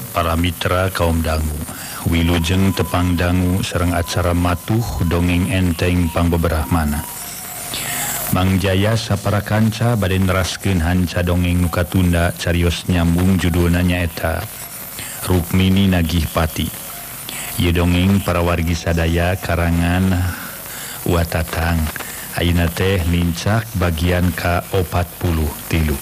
Para mitra kaum dangu, wilujeng tepang dangu sareng acara matuh dongeng enteng pangbeberahmana. Mang Jaya sapara kanca bade neraskeun hanca dongeng nu katunda carios nyambung judulna nyaeta Rukmini Nagih Pati. Ieu dongeng para wargi sadaya karangan Watatang. Ayeuna teh lincak bagian ka-43.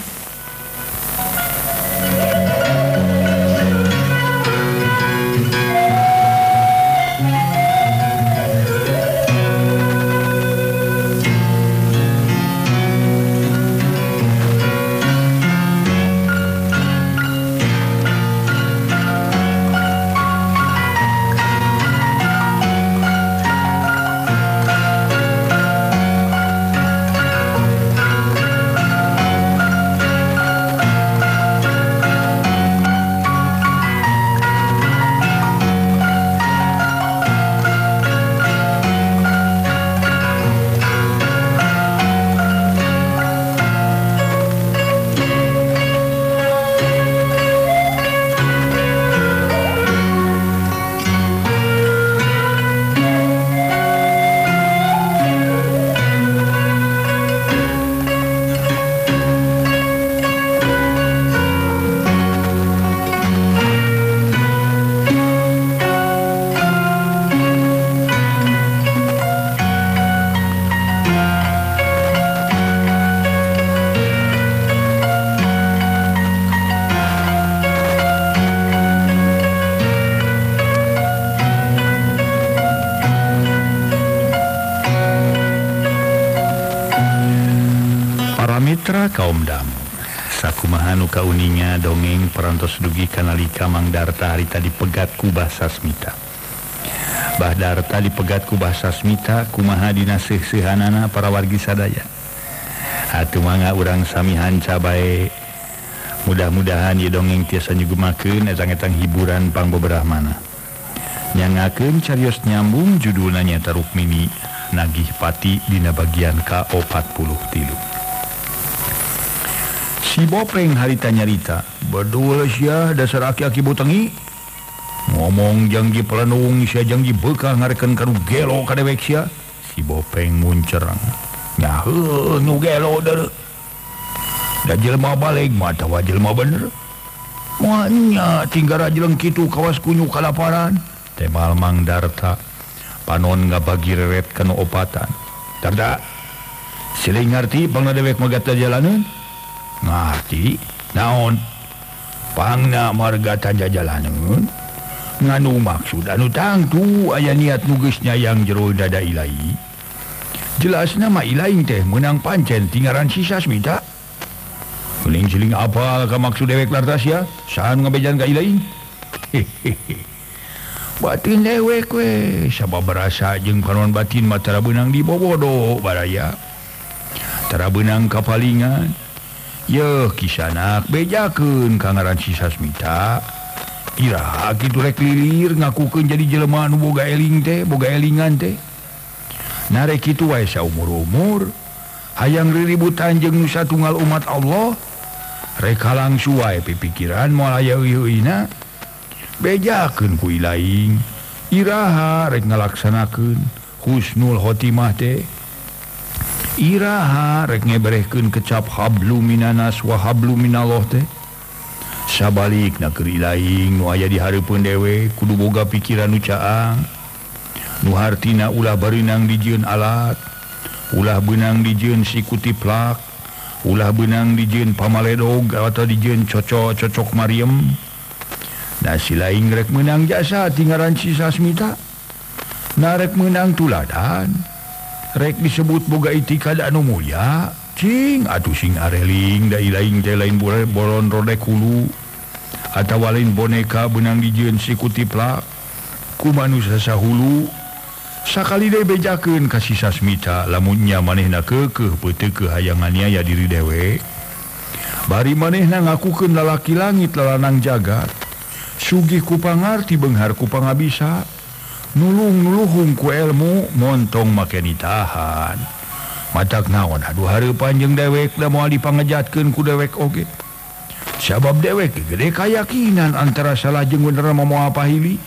Mitra kaum dangu, sakumaha nu kauninga dongeng perantos dugi kanalika Mang Darta harita dipegat ku Basa Smita. Bah Darta dipegat ku Basa Smita kumaha dina seuh-seuhanana para wargi sadaya. Atuh mangga urang sami hanca bae. Mudah-mudahan ieu dongeng tiasa nyugumakeun etang-etang hiburan pangbeberahmana. Nyangakeun carios nyambung judulna nyaeta Rukmini Nagih Pati dina bagian ka-43. Si Bopeng harita nyarita, berdua sia dasar aki-aki botengi. Ngomong janggi pelanung sia janggi bekah ngarekeun kanu gelo ka dewek sia. Si Bopeng muncerang. Nya heuh nu gelo deuh. Da jelema balik mah tawa jelema bener. Moanya tinggara jeleng kitu kawas kunyu kalaparan. Temal Mang Darta panon ngabagi reret kana opatan. Darta, siling ngarti pangna dewek magata jalaneun? Ngarti naon pangna marga jalaneun nganu maksud anu tangtu aya niat nu geus nyayang jero dada Ilahi. Jelasna mah Ilahi teh meunang pancen tingaran sisa Smita. Geuling-geuling apa ka maksud dewek lartas ya saan ngabejan ka Ilahi. Batin dewek we sababaraha jeung panon batin mah tara beunang di bobodo baraya. Tara beunang kapalingan. Yeuh kisanak bejakeun ka ngaran sisa Smita. Iraha kitu rek lilir ngakukeun jadi jelema nu boga eling teh, boga elingan teh. Narek kitu wae saumur-umur hayang riributan jeung nu satunggal umat Allah. Rek halangsu wae pipikiran moal aya euy-euyna. Bejakeun ku Ilahi. Iraha rek ngalaksanakeun husnul khotimah teh. Iraha rek ngeberehkeun kecap hablu minanas wa hablu minallah teh. Sabalikna keur Ilahi nu aya di hareupeun dewe kudu boga pikiran nu caang. Nu hartina ulah beunang dijieun alat, ulah beunang dijieun sikuti plak, ulah beunang dijieun pamaledog atau dijieun cocok mariem. Da si laing rek meunang jasa tingaran sisa Smita. Narek meunang tuladan. Rek disebut boga itikad anu mulia, cing atuh sing areling da Ilahi teh lain bolon rodek hulu atawa lain boneka beunang dijieun sikuti plak ku manusia sahulu. Sakali deui bejakeun ka sisa Smita lamun nya manehna keukeuh peuteuh hayang nganiaya diri dewe. Bari manehna ngakukeun lalaki langit lalanang jagat. Sugih ku pangarti beunghar ku pangabisa. Nulung-nuluhung ku ilmu montong make nitahan. Matak naon aduh hareupan jeung dewek da moal dipangejatkeun ku dewek oge. sabab dewek gede keyakinan antara salah jeung bener momoal pahili.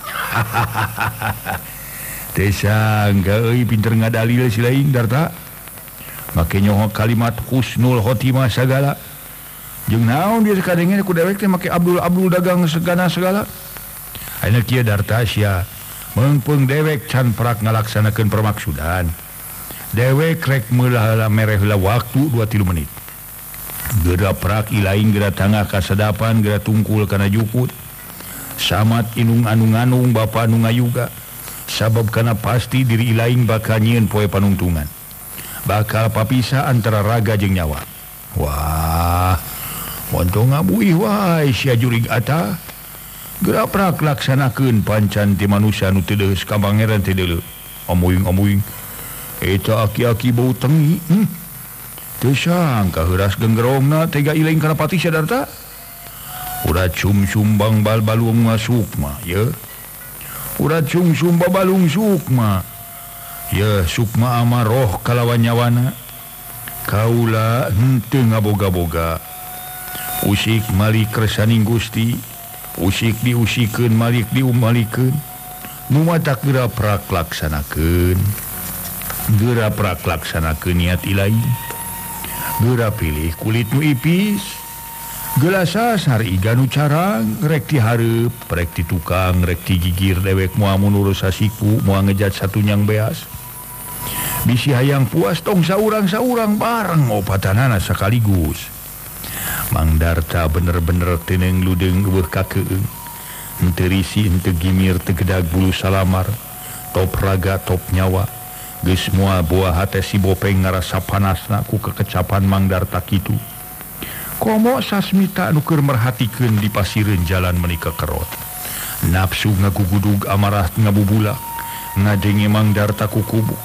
Desa euy pinter ngadalil si lain Darta. Make nyoho kalimat husnul khotimah sagala. Jeung naon dia sakadenge ku dewek teh make Abdul dagang segala. Ayeuna kieu Darta sia meungpeung dewek can prak ngalaksanakeun permaksudan. Dewek rek meulah mere heula waktu 2-3 menit. Geura prak ilaing geura tangah kasadapan geura tungkul kana jukut. Samat inung anu nganung bapa anu ngayuga. Sabab kana pasti diri ilaing bakal nyieun poe panungtungan. Bakal papisah antara raga jeung nyawa. Wah, montong ngabuih wae sia jurig ata. Geura prak laksanakeun pancan ti manusia nu teu deus ka pangeran teh deuleu. Omuing eta aki-aki bau tengi. Teu sangka heuras genggerongna tega ilaing kana pati sadarta. Urat sum-sum bang bal-balung masuk mah ye. Urat sum-sum babalung sukma. Ya sukma amaroh kalawan nyawana. Kaula henteu ngaboga-boga. Usik malik kersaning Gusti. Usik diusikeun malik diumalikeun. Nu matak geura prak laksanakeun. Geura prak laksanakeun niat ilaing. Geura pilih kulit nu ipis. Gelasa sari iga nu carang rek dihareup, rek ditukang, rek digigir dewek moal munurus sasiku, moal ngejat satu nyang beas. Bisi hayang puas tong saurang-saurang bareng opatanana sakaligus. Mang Darta bener-bener teneng ludeung eueuh kakeung. Henteu risi, henteu gimir, teu gedag bulu salamar, top raga, top nyawa. Geus moal buah hate si Bopeng ngarasa panasna ku kekecapan Mang Darta kitu. Komo sasmita anu keur merhatikeun di pasireun jalan menika kerot. Nafsu ngagugudug amarah ngabubulak. Ngadenge Mang Darta ku kubuk.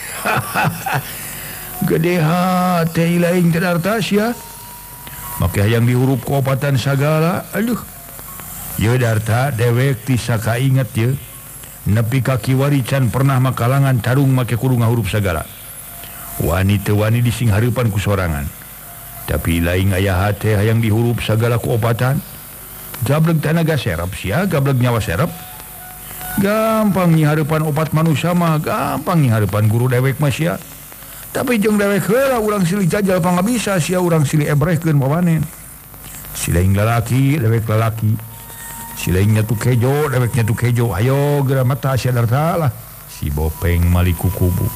Gede hate ilaing teh Darta sia. Make hayang dihurup ku opatan sagala. Aduh. Ye Darta dewek ti sakainget ye. Nepi ka kiwari can pernah makalangan tarung make kudu ngahurup sagala. Wani teu wani dising hareupan ku sorangan. Tapi lain aya hate hayang dihurup sagala ku opatan. Gableg tanaga serep sia, gableg nyawa serep. Gampang nyihareupan opat manusia mah, gampang nyihareupan guru dewek mah sia. Tapi jeung dewek heula urang silih jajal pangabisa sia urang silih ebrehkeun pawanen. Silaing lalaki, dewek lalaki. Silaing nyatu kejo, dewek nyatu kejo. Ayo geura mata sia Darta lah. Si Bopeng maliku kubu.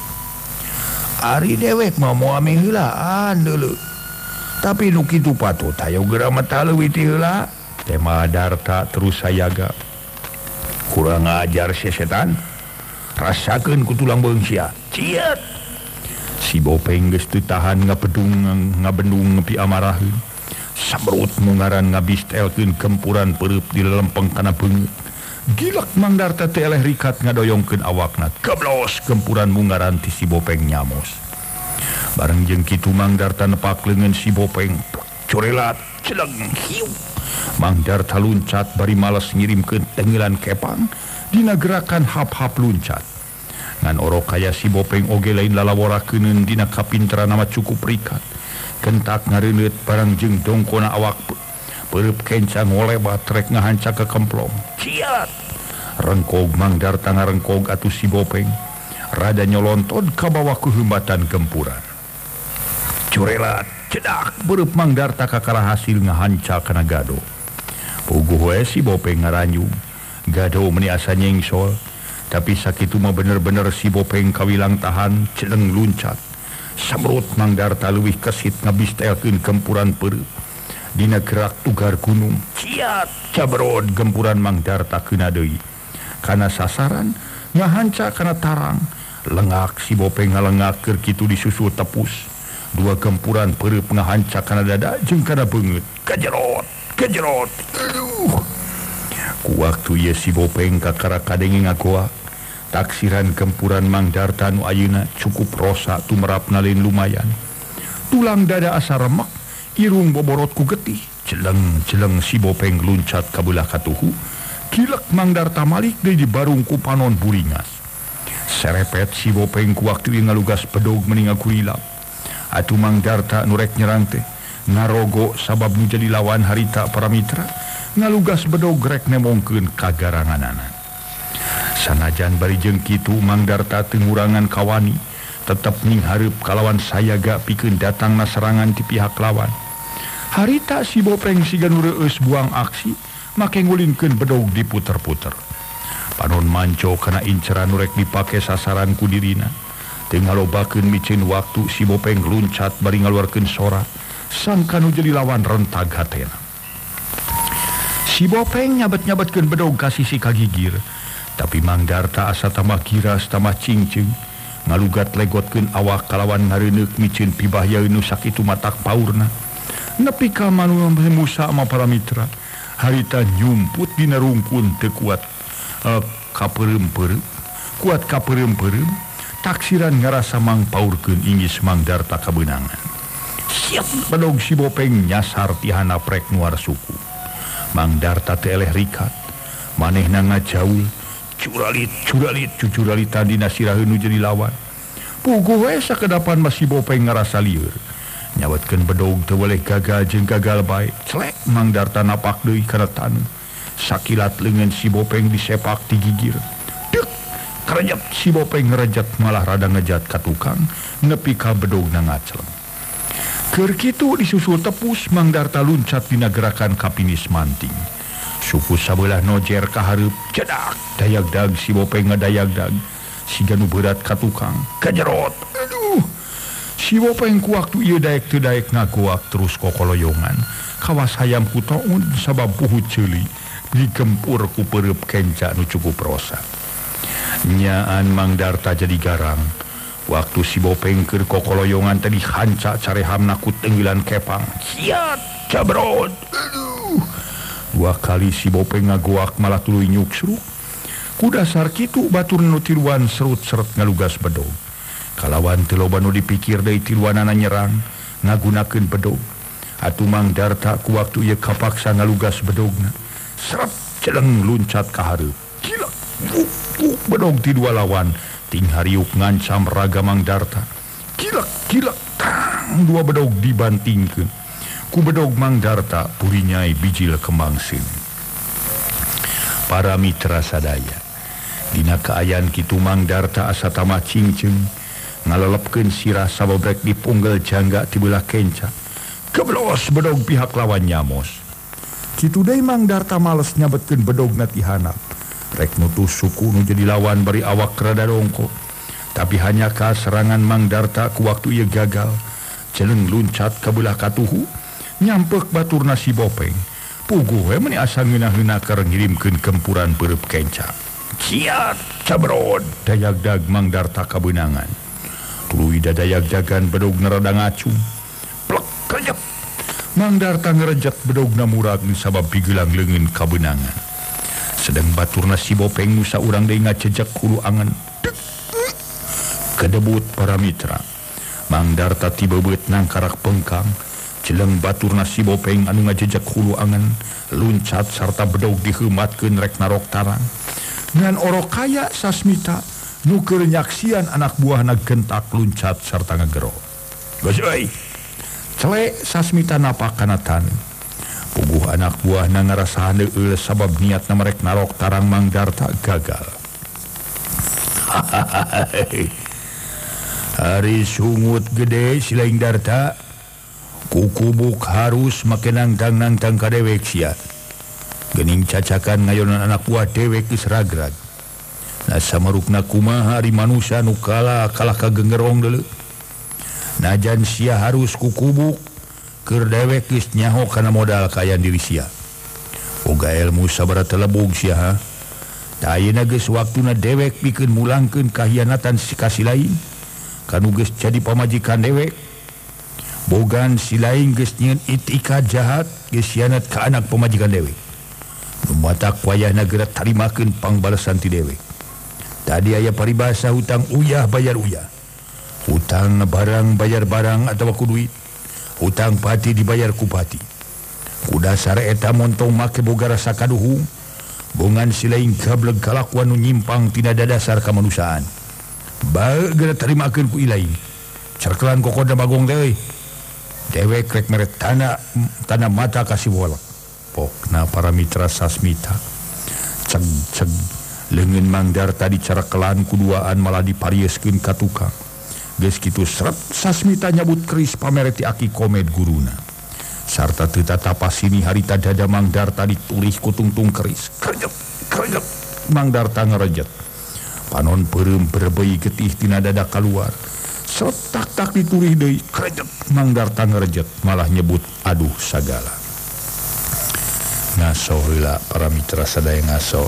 Ari dewek mah moal meheulaan deuleu. Tapi nu kitu patut hayo geura mata leuwih ti heula. Tema Darta terus sayaga. Kurang ajar si setan. Rasakeun ku tulang beung sia. Ciet. Si Bopeng geus teu tahan ngabendung nepi amaraheun. Samrut mungaran ngabistelkeun gempuran peureub di lempeng kana beungeut. Gilak Mang Darta teh eleh rikat ngadoyongkeun awakna. Keblos gempuran mungaran ti si Bopeng nyamos. Bareng jeung kitu Mang Darta nepak leungeun si Bopeng. Corelat celeng hiu. Mang Darta luncat bari males ngirimkeun tenggelan kepang dina gerakan hap-hap luncat. Ngan orok kaya si Bopeng oge lain lalaworakeun dina kapinteran nama cukup rikat. Kentak ngareuneut barang jeung dongkona awak peureub kencang ngolebat rek ngahanca ke kemplong. Ciat. Rengkog Mang Darta ngarengkog atuh si Bopeng. Rada nyolonton ka bawah kehembatan gempuran. Curelat cedak beureub Mang Darta kakara hasil ngahanca kana gado. Puguh we si Bopeng ngaranjung. Gado meuni asa nyengsol. Tapi sakitu mah bener-bener si Bopeng kawilang tahan celeng luncat. Samrut Mang Darta leuwih kesit ngabistelkeun gempuran peureub. Dina gerak tugar gunung. Ciat cabrod gempuran Mang Darta keuna deui. Kana sasaran ngahanca kana tarang. Lengak si Bopeng ngalengak keur kitu disusul tepus. Dua gempuran peureub ngahanca kana dada jeung kana beungeut. Kejerot. Ku waktu ye si Bopeng kakara kadenge ngagoa. Taksiran gempuran Mang Darta nu ayeuna cukup rosa tumrapna lain lumayan. Tulang dada asa remek, irung boborot ku getih. Celeng si Bopeng luncat ka beulah katuhu. Kilek Mang Darta malik deui di barung ku panon buringas. Serepet si Bopeng ku waktu ieu ngalugas pedog meninga kurilap. Atuh Mang Darta nu rek nyerang teh ngarogo sabab nu jadi lawan harita para mitra ngalugas bedog rek nemongkeun kagaranganana. Sanajan bari jeung kitu Mang Darta teu ngurangan kawani tetep ninghareup kalawan sayaga pikeun datangna serangan ti pihak lawan. Harita si Bopeng siga nu reueus buang aksi make ngulinkeun bedog diputer-puter. Panon manco kana inceran nu rek dipake sasaran ku dirina. Teu ngalobakeun micin waktu si Bopeng luncat bari ngaluarkeun sora sangka nu jadi lawan rentag hatena. Si Bopeng nyabet-nyabetkeun bedog ka sisi kagigir, tapi Mang Darta asa tamah giras tamah cingcing ngalugat legotkeun awak kalawan ngareuneup micin pibahyaeun nu sakitu matak paurna. Nepi ka manu Musa sama para mitra, harita nyumput dina rungkun teu kuat kapeureumpeureum, kuat kapeureumpeureum, taksiran ngarasa mangpaurkeun inggis Mang Darta kabeunangan. Siap bedog si Bopeng nyasar ti handap rek nuar suku. Mang Darta teu eleh rikat, manehna ngajaul, curalit cucuralitan dina siraheun nu jadi lawan. Puguh we sakedapan masih Bopeng ngarasa lieur. Nyawetkeun bedog teu boleh gagal jeung gagal bae. Celek Mang Darta napak deui kana tanu. Sakilat leungeun si Bopeng disepak ti gigir. Dek, karejep si Bopeng ngerejat malah rada ngejat ka tukang nepi ka bedogna ngaceleng. Keur kitu disusul tepus Mang Darta luncat dina gerakan kapinis manting. Suku sabelah nojer ka hareup cedak dayagdag si Bopeng ngadayagdag siga nu berat ka tukang kajerot. Aduh, si Bopeng ku waktu ieu daek teu daek ngagoak terus kokoloyongan kawas hayam ku taun sabab puhut ceuli digempur ku pereup kenca nu cukup rosa. Nyaan Mang Darta jadi garang waktu si Bopeng keur kokoloyongan tadi hanca carehamna ku tenggilan kepang. Kiat cabrod. Aduh, dua kali si Bopeng ngagoak malah tuluy nyuksruk. Ku dasar kitu batur nu tiluan serut-seret ngalugas bedog. Kalawan teu loba nu dipikir deui tiluanana nyerang ngagunakeun bedog. Atuh Mang Darta ku waktu ieu kapaksa ngalugas bedogna. Seret celeng luncat ka hareup. Gila. Bedog ti dua lawan ting hariuk ngancam raga Mang Darta. Gila. Tang dua bedog dibantingkeun. Ku bedog Mang Darta purinyai bijil kembangseun. Para mitra sadaya, dina kaayaan kitu Mang Darta asa tamah cingceung ngalelepkeun sirah sabobrek dipunggel jangga ti beulah kenca. Keblos bedog pihak lawan nyamos. Kitu deui Mang Darta males nyabetkeun bedogna ti handap. Rek nutus suku nu jadi lawan bari awak rada dongko. Tapi hanya ka serangan Mang Darta ku waktu ieu gagal. Celeng luncat ka beulah katuhu nyampek baturna si Bopeng. Puguh we meni asa ngeunah-ngeunah keur ngirimkeun gempuran pereup kenca. Kiat cabrod dayagdag Mang Darta kabeunangan. Tuluy dadayagdagan bedogna rada ngacung. Plek kerejep. Mang Darta ngerejat bedogna murag sabab pigelang leungeun kabeunangan. Sedang baturna si Bopeng nu saurang deui ngacejek hulu angen. Kedebut para mitra. Mang Darta ti beubeut nangkarak pengkang. Jeleng baturna si Bopeng anu ngajejek hulu angen luncat sarta bedog diheumatkeun rek narok tarang. Ngan orok kaya Sasmita nu keur nyaksian anak buahna gentak luncat sarta ngagero. Geus euy. Celek Sasmita napak kana tanu. Puguh anak buahna ngarasahan deul sabab niatna merek narok tarang Mang Darta gagal. Hari sungut gede si Laing Darta. Kukubuk harus make nangtang ka dewek sia. Geuning cacakan ngayonan anak buah dewek geus ragrag. Na samarukna kumaha ari manusia nu kalah ka gengerong deuleu. Najan sia harus kukubuk keur dewek geus nyaho kana modal kaayaan diri sia. Boga ilmu sabaraha telebung sia ha. Da ayeuna geus waktuna dewek pikeun mulangkeun kahianatan si kasih lain kanu geus jadi pamajikan dewek. Bogan si lain geus nyieun itikad jahat geus hianat ka anak pamajikan dewek. Nu matak wayahna geura tarimakeun pangbalesan ti dewek. Tadi aya paribasa hutang uyah bayar uyah. Hutang barang bayar barang atawa ku duit. Hutang pati dibayar ku pati. Ku dasar eta montong make boga rasa kaduhung. Bongan si lain gableg kalakuan nu nyimpang tina dadasar kamanusiaan. Bae geura tarimakeun ku ilain. Cerkelan kokoda bagong teh euy. dewek rek mere tanah mata kasih wolak pokna para mitra Sasmita ceg leungeun Mang Darta dicara kelan kuduaan malah diparieskeun ka tukang geus kitu seret Sasmita nyabut keris pamere ti aki komed guruna sarta teu tatapasini harita dada Mang Darta ditulih ku tungtung keris krejet Mang Darta ngarejet panon peureum berbei getih tina dada kaluar tak ditulih deui krejet Mang Darta ngarejet malah nyebut aduh sagala ngaso heula para mitra sadaya ngaso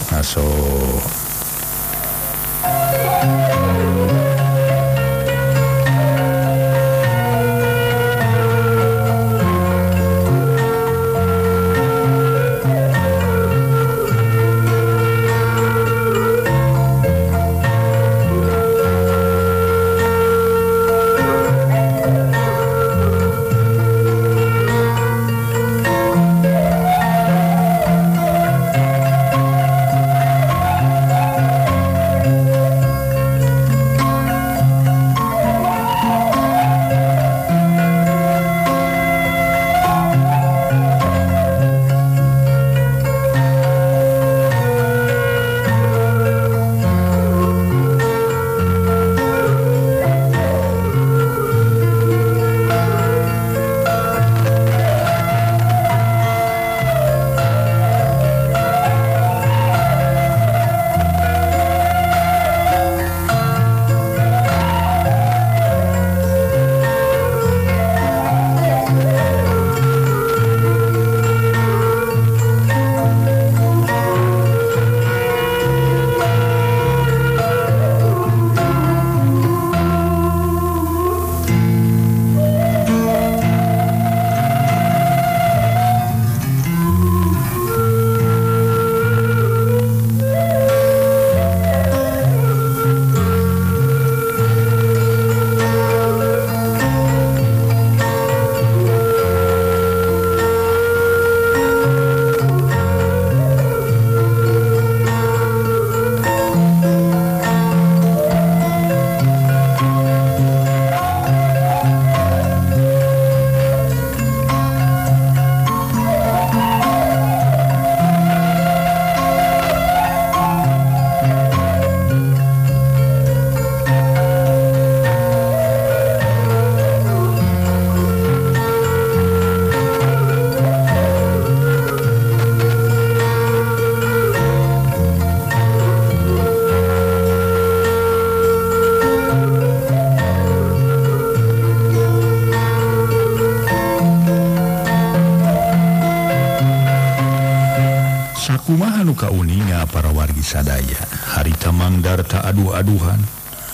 Sakumaha nu kauninga para wargi sadaya harita Mang Darta aduh-aduhan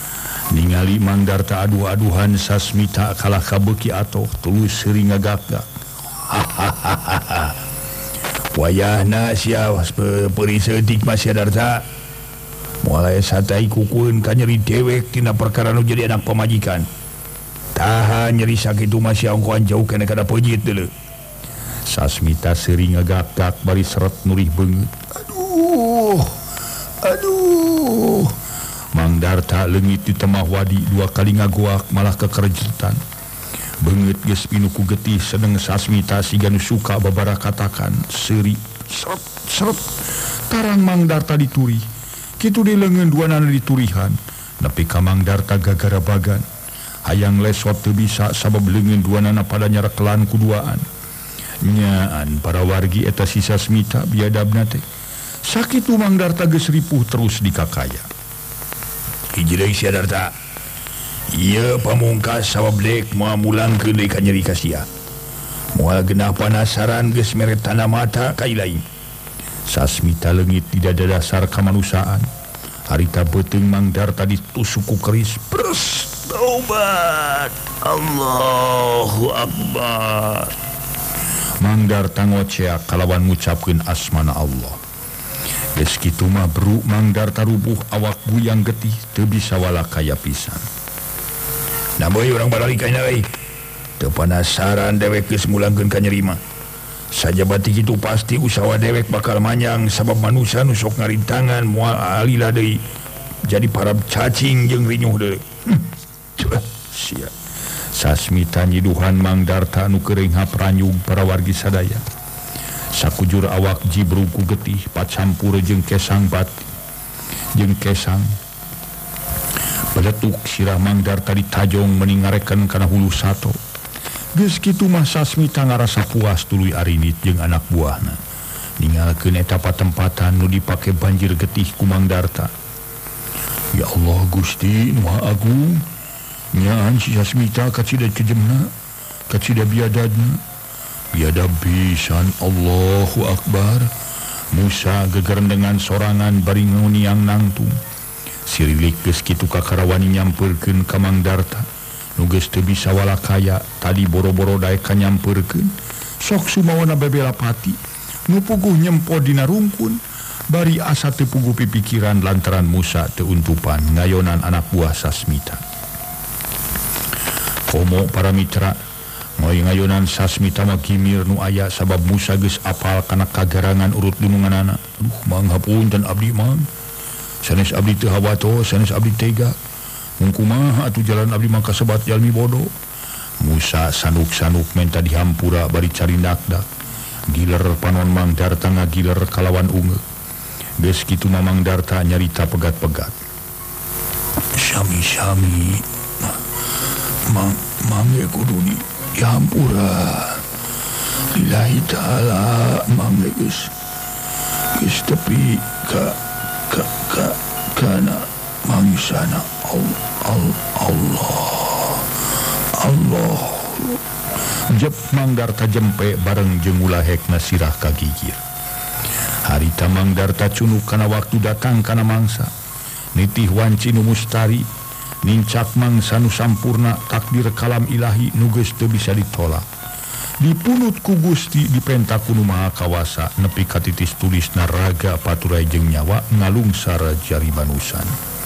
ningali Mang Darta aduh-aduhan Sasmita kalah kabeuki atoh tulus seuring ngagagak wayahna sia peuri seutik masih Darta mulai satai kukueun ka nyeri dewek tina perkara nu jadi anak pamajikan tahan nyeri sakitu masih ongkoan jauh kena kada pejit deuleu Sasmita sering ngagagak bari seret nurih beungeut aduh Mang Darta leungit di temah wadi dua kali ngagoak malah kekerejetan beungeut geus pinuku getih sedeng Sasmita siga nu suka babara katakan seuri seret tarang Mang Darta dituri kitu di leungeun duana diturihan nepi ka Mang Darta gagara bagan hayang lesot teu bisa sabab leungeun duanana pada nyarekelan kuduaan nyaan para wargi eta si Sasmita biadabna teh sakitu Mang Darta geus ripuh terus dikakaya hiji deui sia Darta ieu pamungkas sabab dek moal mulangkeun deui ka nyeri kasia moal genah panasaran geus mere tanda mata ka ilaing Sasmita leungit di dada dasar kamanusaan harita beuteung Mang Darta ditusuk ku keris pres taubat Allahu Akbar Mang Darta ngoceak kalawan ngucapkeun asmana Allah geus kitu mah bru Mang Darta rubuh awak guyang getih teu bisa walakaya pisan nah boy urang barali ka nyeri teu panasaran dewek geus mulangkeun ka nyeri mah sajabati kitu pasti usaha dewek bakal manyang sabab manusia nu sok ngarintangan moal alila deui jadi para cacing jeung rinyuh deui sia Sasmita nyiduhan Mangdarta anu kering hapranyug para wargi sadaya. Sakujur awak jibrug ku getih pacampur jeung kesang bati jeung kesang beletuk sirah Mangdarta ditajong meningarekan kana hulu sato. Geus kitu mah Sasmita ngarasa puas tuluy arinit jeung anak buahna ninggalkeun eta patempatan nu dipake banjir getih ku Mangdarta. Ya Allah Gusti nu Maha Agung, nyaan si Sasmita kacida kejemna, kacida biadadna, biadab pisan. Allahu Akbar. Musa gegeran dengan sorangan bari nguniang nangtung. Sirilik geus kitu kakarawani nyampeurkeun ka Mangdarta. Nu geus teu bisa walakaya tadi boro-boro daek kanyampeurkeun. Sok sumawana bebela pati. Nu puguh nyempo dina rungkun. Bari asa teu puguh pipikiran lantaran Musa teu untupan ngayonan anak buah Sasmita. Komo para mitra ngoy ngayonan Sasmita mah kimir nu aya sabab Musa geus apal kana kagarangan urut dununganana. Duh mang hapunten abdi mang. Sanes abdi teu hawato, sanes abdi tega. Mun kumaha atuh jalan abdi mah kasebat jalmi bodoh. Musa sanuk-sanuk menta dihampura bari carindakdak. Giler panon Mangdarta ngagiler kalawan ungeuk. Geus kitu mah Mangdarta nyarita pegat-pegat. Sami-sami mangge kudu dihampura. Lillahi ta'ala mangge geus tepi kana mangisana Allah. Jep Mangdarta jempe bareng jeung ulah hekna sirah kagigir. Harita Mangdarta cunuk kana waktu datang kana mangsa. Nitih wanci nu mustari, nincak mangsa nu sampurna takdir kalam ilahi nu geus teu bisa ditolak. Dipunut ku Gusti dipenta ku Nu Maha Kawasa nepi ka titis tulisna raga paturai jeung nyawa ngalungsar jaribanusan.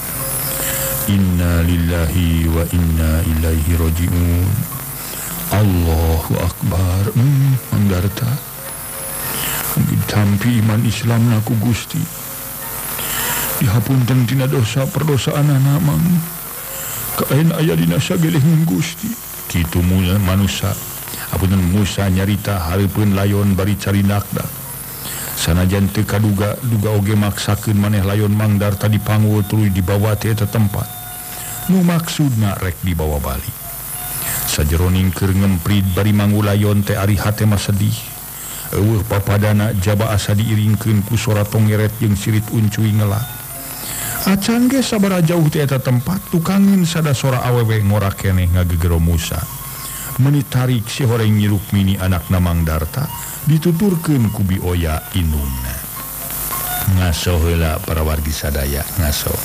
Inna lillahi wa inna ilaihi rajiun. Allahu Akbar. Mangdarta ditampi iman Islam naku Gusti. Dihapunten tina dosa perdosaanana mang. Kaen aya dina sagelehing Gusti. Kitu mulya manusia. Apunten Musa nyarita hareupeun layon bari carindakdak. Sanajan teu kaduga oge maksakeun maneh layon Mangdarta dipanggul tuluy dibawa ti eta tempat. Nu maksudna rek dibawa bali. Sajeroning keur ngemprit bari manggul layon teh ari hate mah sedih. Eueuh papadana jaba asa diiringkeun ku sora tongeret jeung sirit uncuy ngelak. Acan ge sabaraha jauh ti eta tempat tukangin sada sora awewe ngora keneh ngagegero Musa. Menitarik si horeng Nyi Rukmini anakna Mangdarta dituturkeun ku bioya inungna. Ngaso heula para wargi sadaya, ngaso.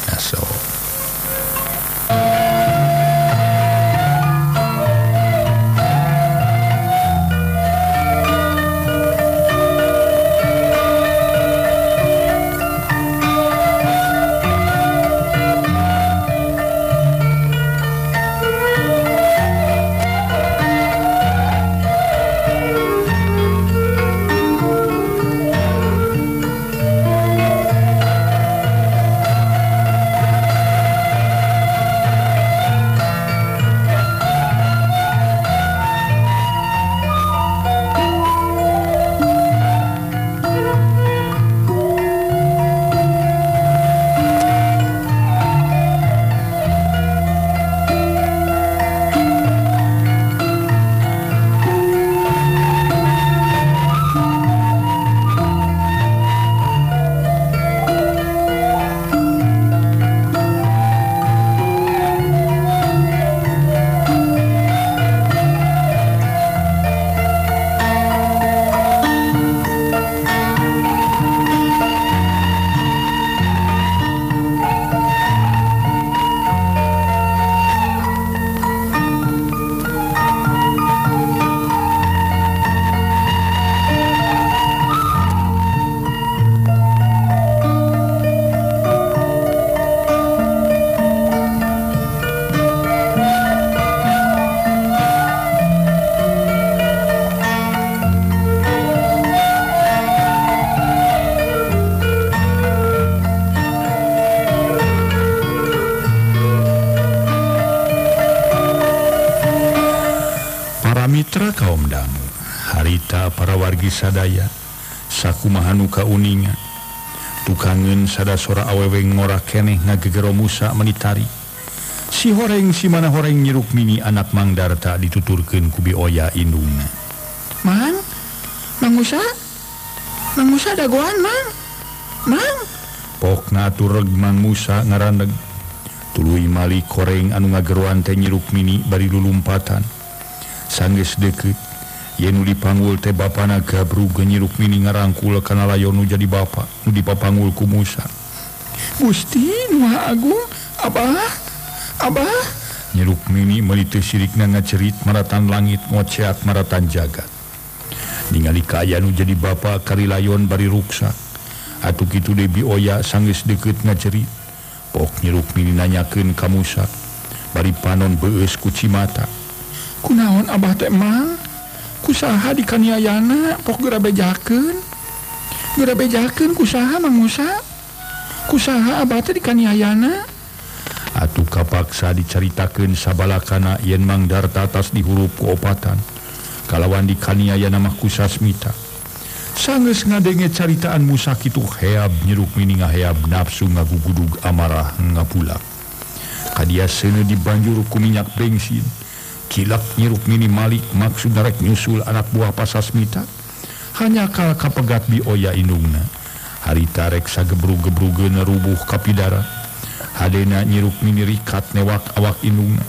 margi sadaya sakumaha kauningan tukangen sada sora awewe ngora keneh ngagegero Musa menitari si horeng si mana horeng Nyi Rukmini anak Mang Darta dituturkeun ku Bioya indungna. Mang Musa dagoan Mang pokna atur reg Mang Musa ngarandeg tuluy mali koreng anu ngageroan teh Nyi Rukmini bari lulumpatan sanggeus deukeut yen nu dipanggul teh bapana gabrug Nyi Rukmini ngarangkul kana layon nu jadi bapa nu dipapanggul ku Musa. Gusti Nu Maha Agung, Abah Nyi Rukmini meuli teu sirikna ngacerit maratan langit ngoceak maratan jagat. Ningali ka aya nu jadi bapa kari layon bari ruksak. Atuh kitu deui Bioya sanggeus deukeut ngacerit. Pok Nyi Rukmini nanyakeun ka Musa. Bari panon beueus ku Cimata. Kunaon Abah teh Mang? Kusaha di kaniayana pok geura bejakeun kusaha Mang Musa? Kusaha Abah teh di kaniayana? Atuh kapaksa dicaritakeun sabalakana yen Mang Darta tas dihurup ku opatan kalawan di kaniayana mah ku Sasmita. Sanggeus ngadenge caritaan Musa kitu heab Nyi Rukmini ngaheab nafsu ngagugudug amarah ngapulak. Kadia seuneu dibanjur ku minyak bensin. Kilak Nyi Rukmini malik maksud rek nyusul anak buah Pasasmita. Hanya kal kapegat Bioya indungna. Harita rek sagebrug-gebrugeun rubuh kapidara. Hadena Nyi Rukmini rikat newak awak indungna.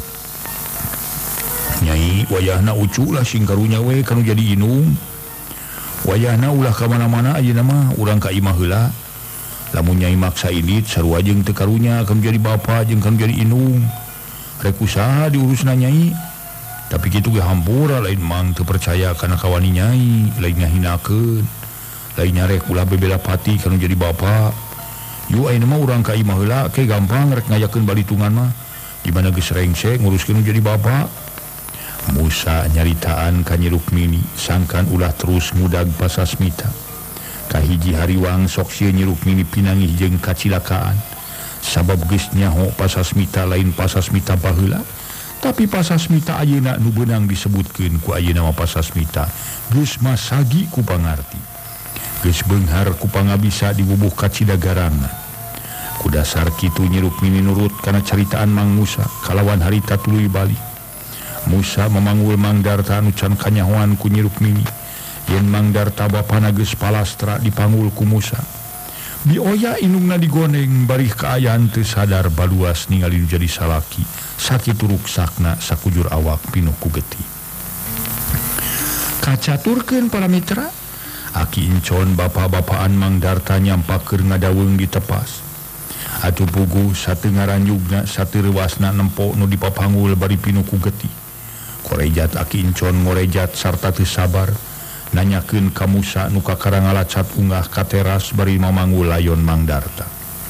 Nyai wayahna ucu lah sing karunya we kanu jadi inung. Wayahna ulah ka mana-mana ayeuna mah urang ka imah heula. Lamun Nyai maksa indit sarua jeung teu karunya kanu jadi bapa jeung kanu jadi inung. Rek usaha diurusna Nyai. Tapi kitu ge hampura lain mang teu percaya kana kawani Nyai, lain ngahinakeun. Lain nyarek ulah bebela pati kanu jadi bapa. Yu ayeuna mah urang ka imah heula ke gampang rek ngayakeun balitungan mah. Di mana geus rengsek nguruskeun jadi bapa. Musa nyaritaan ka Nyi Rukmini sangkan ulah terus ngudag Pasasmita. Kahiji hariwang sok sieun Nyi Rukmini pinangih jeung kacilakaan. Sabab geus nyaho Pasasmita lain Pasasmita baheula. Tapi Pasasmita ayeuna nu beunang disebutkeun ku ayeuna mah Pasasmita geus masagi ku pangarti. Geus beunghar ku pangabisa di bubuh kacidagaranna. Ku dasar kitu Nyi Rukmini nurut kana caritaan Mang Musa kalawan harita tuluy balik. Musa memanggul Mang Darta anu can kanyahoan ku Nyi Rukmini. Yen Mang Darta bapana geus palastra dipanggul ku Musa. Bioya indungna digoneng barih kaayaan teu sadar baluas ningali nu jadi salaki. Sakitu ruksakna sakujur awak pinuh ku getih. Kacaturkeun para mitra. Aki Encon bapa-bapaan Mang Darta nyampakeun ngadaweung di tepas. Atuh puguh sateu ngaranjugna sateu rewasna nempo nu dipapanggul bari pinuh ku getih. Korejat Aki Encon ngorejat sarta teu sabar nanyakeun ka Musa nu kakara ngalacat unggah ka teras bari mamanggul layon Mang Darta.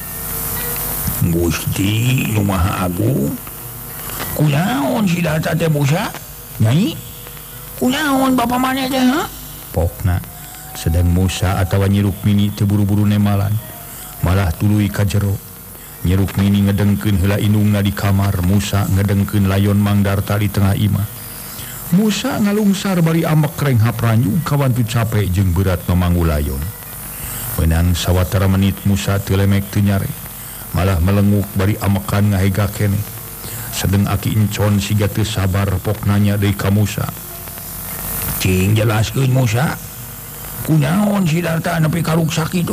Gusti Nu Maha Agung, kunaon si Darta teh Musa? Nyai? Kunaon bapa maneh teh ha? Pokna sedang Musa atawa Nyi Rukmini teu buru-buru nemalan malah tuluy ka jero. Nyi Rukmini ngedengkeun heula indungna di kamar, Musa ngedengkeun layon Mang Darta di tengah imah. Musa ngalungsar bari amek reng hapranjug kawantu capek jeung berat memanggul layon. Menang sawatara menit Musa teu lemek teu nyare, malah melenguk bari amekan ngahega keneh. Sedeng Aki Encon siga teu sabar pok nanya deui ka Musa. Cing jelaskeun Musa. Kunaon si Darta nepi ka ruksak kitu?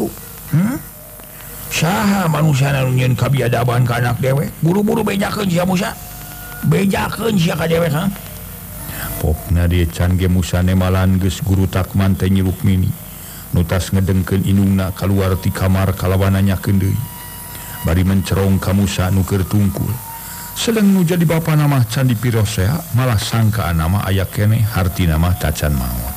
Saha manusia nu nyieun kabiadaban ka anak dewek? Buru-buru bejakeun sia Musa. Bejakeun sia ka dewek ha? Pokna dia can ge Musa nemalan geus gurutak mante Nyi Rukmini. Nutas ngedengkeun indungna kaluar ti kamar kalawan nanyakeun deui. Bari mencerong ka Musa nu keur tungkul. Sedeng nu jadi bapa nama can dipirosea malah sangka nama aya keneh hartina mah tacan maot.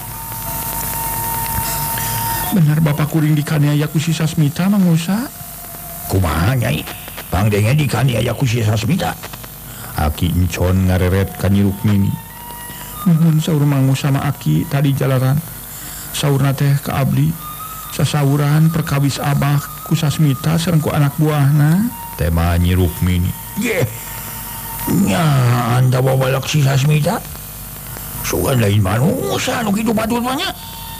Benar Bapak kuring dikaniaya ku si Sasmita Mang Musa? Kumaha Nyai? Pangdenge dikaniaya ku si Sasmita. Aki Encon ngareret ka Nyi Rukmini. Nuhun saur Mang Musa ma Aki tadi jalaran. Saurna teh ka abdi sasauran perkawis Abah ku Sasmita sareng ku anak buahna. Tema Nyi Rukmini. Ye. Nya anda babalak si Sasmita. Sugan lain manusia nu kitu patut banyak.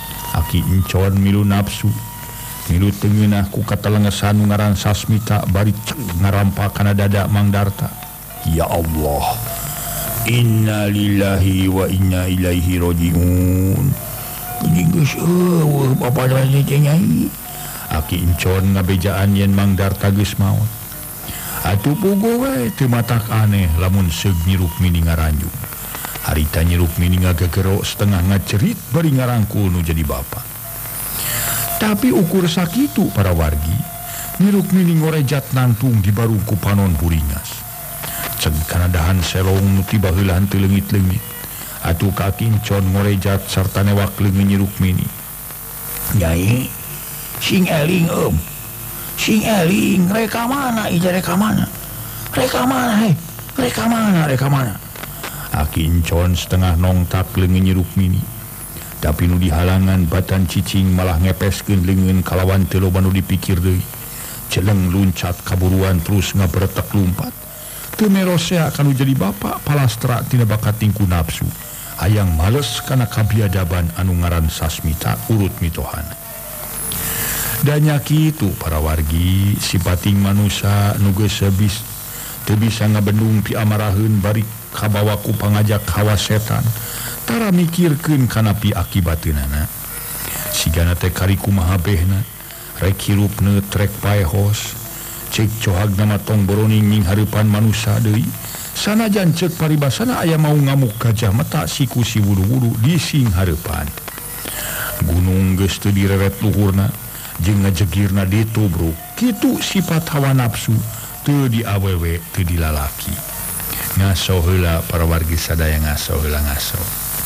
Aki encon milu nafsu milu tengenah ku katalengesan ngaran Sasmita bari ngarampa kana dada Mang Darta. Ya Allah, inna lillahi wa inna ilaihi rajiun. Geus eueuh bapa teh nyai. Aki encon ngabejaan yen Mang Darta geus maot. Atuh puguh we teu matak aneh lamun seug Nyi Rukmini ngaranjung. Harita Nyi Rukmini ngagegero setengah ngacerit bari ngarangkul nu jadi bapa. Tapi ukur sakitu para wargi, Nyi Rukmini ngorejat nangtung di barungku panon Puringas. Ceng kana dahan selong nu tiba heula henteu leungit-leungit. Atuh ka Aki encon ngorejat sarta newak leungeun Nyi Rukmini. Nyai, sing eling sing eling reka mana ija reka mana? Reka mana he? Reka mana? Reka mana? Aki encon setengah nongtak leungeun Nyi Rukmini. Tapi nu dihalangan batan cicing malah ngepeskeun leungeun kalawan teu loba nu dipikir deui. Celeng luncat kaburuan terus ngaberetek lumpat. Teu merosea kanu jadi bapa palastra tina bakat tingku nafsu. Hayang males kana kabiadaban anu ngaran Sasmita urut mitohan. Danya kitu para wargi sipating manusia nu geus sebis teu bisa ngabendung pi amaraheun bari kabawa ku pangajak hawa setan tara mikirkeun kana pi akibateunana. Sigana teh kari kumaha behna rek hirupna trek paehos cek cohagna matong boroning ning hareupan manusia deui. Sanajan ceuk paribasana aya mau ngamuk gajah mata siku si wudu-wudu di sing hareupan. Gunung geus teu direret luhurna jeung ngajegirna ditubruk. Kitu sifat hawa nafsu teu di awewe teu di lalaki. Ngaso heula para wargi sadaya, ngaso heula ngaso.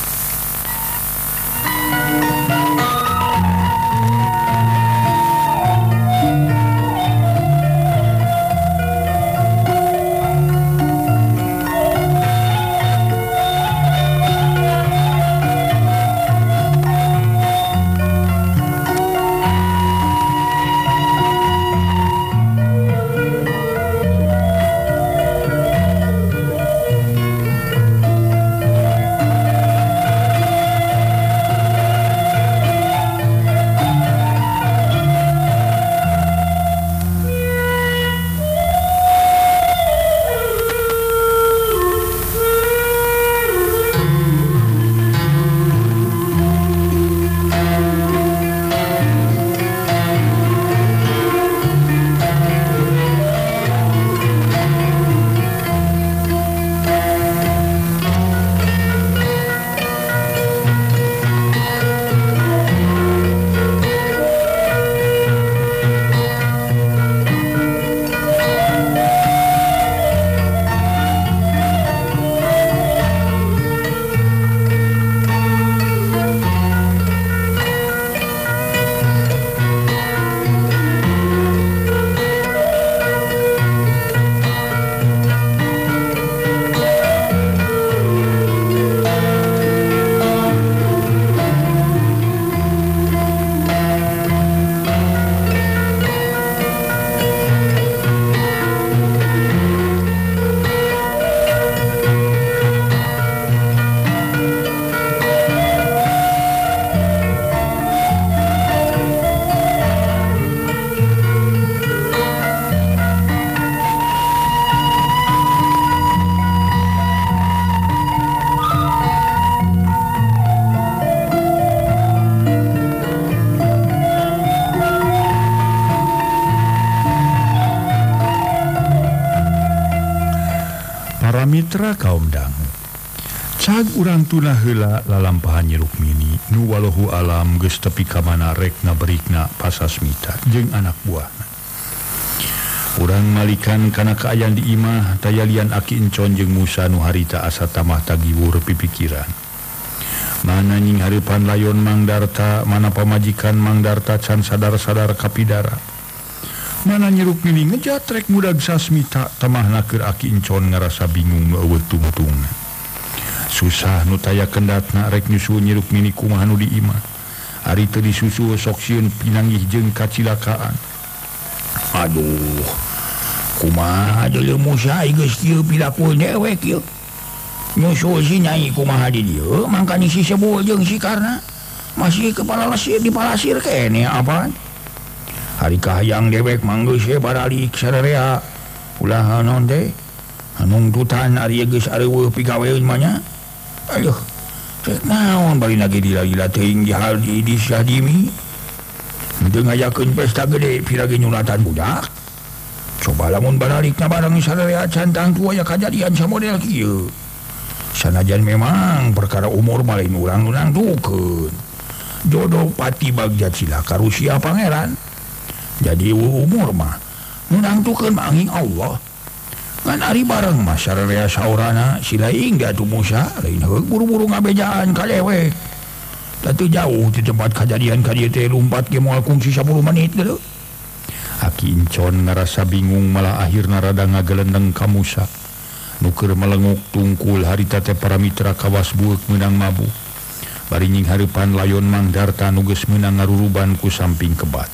Mitra kaum dangu cag urang tuna heula lalampahan Nyi Rukmini nu walahu alam geus tepi ka mana rek ngaberikna Pasasmita jeung anak buahna. Urang malikan kana kaayaan di imah tayalian Aki encon jeung Musa nu harita asa tamah tagiwur pipikiran. Mana nying hareupan layon Mang Darta, mana pamajikan Mang Darta can sadar-sadar kapidara. Mana Nyi Rukmini ngejat rek mudag Sasmita tamahna keur Aki encon ngarasa bingung nu eueuh tungtungna. Susah nu taya kendatna rek nyusul Nyi Rukmini kumaha nu di imah. Ari teu disusul sok sieun pinanggih jeung kacilakaan. Aduh, kumaha deuleu Musa geus kieu pilakul dewek kieu. Nyusul si Nyai kumaha di dieu mangkani si Sebul jeung si Karna. masih kepala lasir di palasir kene apa hari kahayang dewek manggeus baralik sararea ulah naon teh anu tutan ari geus areueuh pigaweun mah nya ayo cek naon bari lagi dilagila teuing di Syadimi teu ngayakeun pesta gede pirage nyulatan budak coba lamun baralikna bareng sararea cantang tua ya kajadian samodel kieu sanajan memang perkara umur malain urang nangdukeun jodoh pati bagjat sila karusia pangeran jadi umur mah nangdukeun manging Allah ngan ari bareng mah sararea saurana sila ingga tu Musa lain heuk buru-buru ngabejaan kalewek teu jauh di tempat kejadian ka dieu teh lumpat ge moal kungsi 10 menit deuleu Aki Incon ngerasa bingung malah akhirna rada ngagelendeng ka Musa nuker melenguk tungkul harita teh para mitra kawas bueuk meunang mabu bari nying hareupan layon Mangdarta nu geus meunang ngaruruban ku samping kebat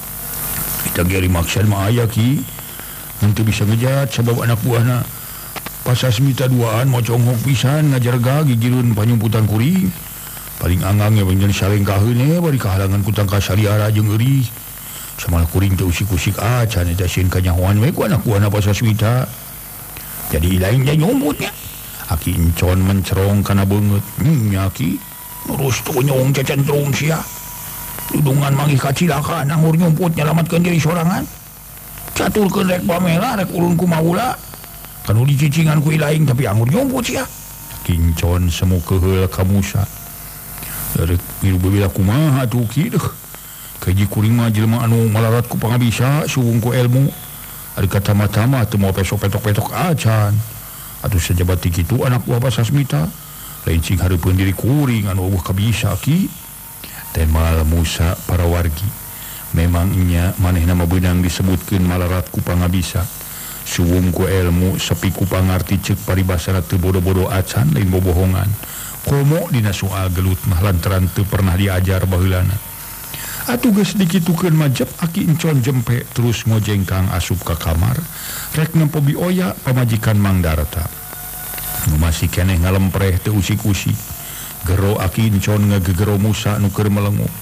kita geri maksud mah aya ki nanti bisa ngejat sabab anak buahna Pasasmita duaan mocongok pisan ngajarga gigireun panyumputan kuring paling anggang yang saling kaheun bari kahalangan ku tangka saliara jeung euris samal kuring teh usik-usik acan eta sieun kanyahoan we ku anak buahna Pasasmita jadi lain nya nyumputnya Aki Incon mencerong kana beungeut nya ki terus tu nyong cecentrung sia dudungan manggih kacilaka anggur nyumput nyelamatkeun diri sorangan caturkeun rek pamela rek ulun ku maula kanu dicicingan ku ilaing tapi anggur nyumput sia Aki Incon semu keheul ka Musa rek milu bebila kumaha atuh ki deuh kaji kuring mah jelema anu malarat ku pangabisa suwung ku ilmu ari kata-mata teu mau pesok-petok-petok acan atuh sajabat ti kitu anak buah Pasasmita lain cing hareupeun diri kuring anu eueuh kabisa ki temal Musa para wargi memang nya manehna mah beunang disebutkeun malarat ku pangabisa suwung ku ilmu sepi ku pangarti ceuk paribasana teu bodo-bodo acan lain bobohongan komo dina soal gelut mah lantaran teu pernah diajar baheulana atuh geus dikitukeun majep Aki Incon jempe terus ngojengkang asup ka kamar rek nempo bioya pamajikan Mangdarta nu masih keneh ngalempreh teu usik-usik gero Aki Incon ngagegero Musa nu keur melenguk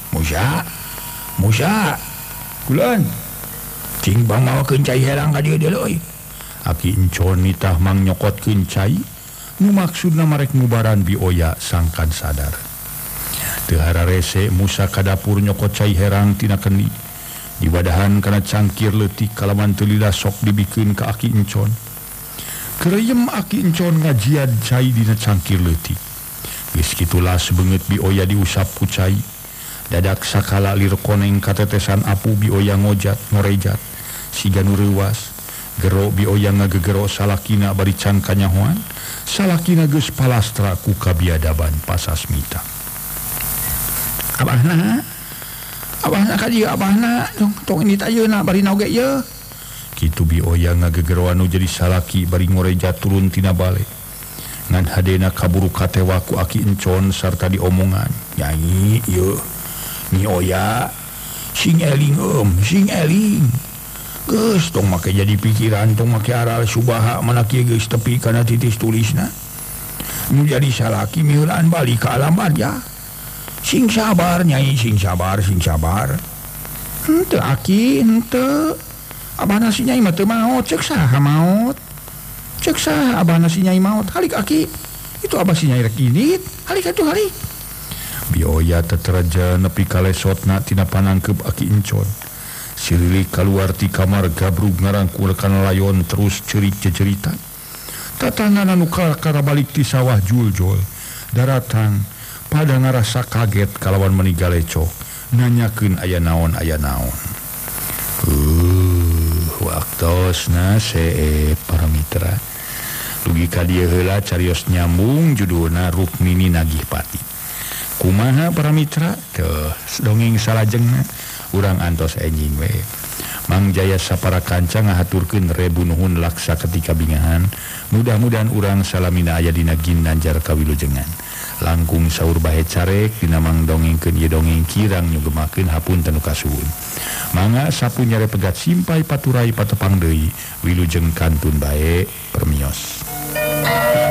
Musa kulan cing bang mawakeun cai herang ka dieu deuleu euy Aki Incon nitah mang nyokotkeun cai nu maksudna marek ngubaran bioya sangkan sadar teu hararese Musa ka dapur nyokot cai herang tina kendi diwadahan kana cangkir leutik kalaman teu lila sok dibikeun ka Aki Incon kereuyem Aki Incon ngajiad cai dina cangkir leutik geus kitu las beungeut bioya diusap ku cai dadak sakala lir koneng katetesan apu bioya ngorejat siga nu reuwas gero bioya ngagegero salakina bari can kanyahoan salakina geus palastra ku kabiadaban Pasasmita abahna ka dieu abahna tong ini tayeuna bari naoge ye kitu bioya ngagegero anu jadi salaki bari ngorejat turun tina bale ngan hadena kaburu katewa ku Aki Incon sarta diomongan nyai ieu Nyi Oya sing eling geus tong make jadi pikiran tong make aral subaha mana kieu geus tepi kana titis tulisna nu jadi salaki miheulaan balik ka alam barja sing sabar nyai sing sabar henteu Aki henteu abahna si nyai mah teu maot ceuk saha abahna si nyai maot halik Aki itu abah si nyai rek indit halik atuh halik bioya teteraja nepi kalesotna tina panangkep Aki Incon sirilik kaluar ti kamar gabrug ngarangkul kana layon terus cerik cecerita tatangan anu karabalik ti sawah jul-jul daratang pada ngarasa kaget kalawan meninggalecok nanyakeun aya naon waktosna see para mitra dugi ka dieu heula carios nyambung judulna Rukmini Nagih Pati kumaha para mitra teuh dongeng salajengna urang antos enjing we Mang Jaya sapara kanca ngahaturkeun rebu nuhun laksa ketika bingahan mudah-mudahan urang salamina aya dina ginanjar kawilujengan langkung saur bahe carek dina mang dongengkeun ieu dongeng kirang nyugemakeun hapunten nu kasuhun mangga sapunyare pegat simpai paturai patepang deui wilujeng kantun bae permios.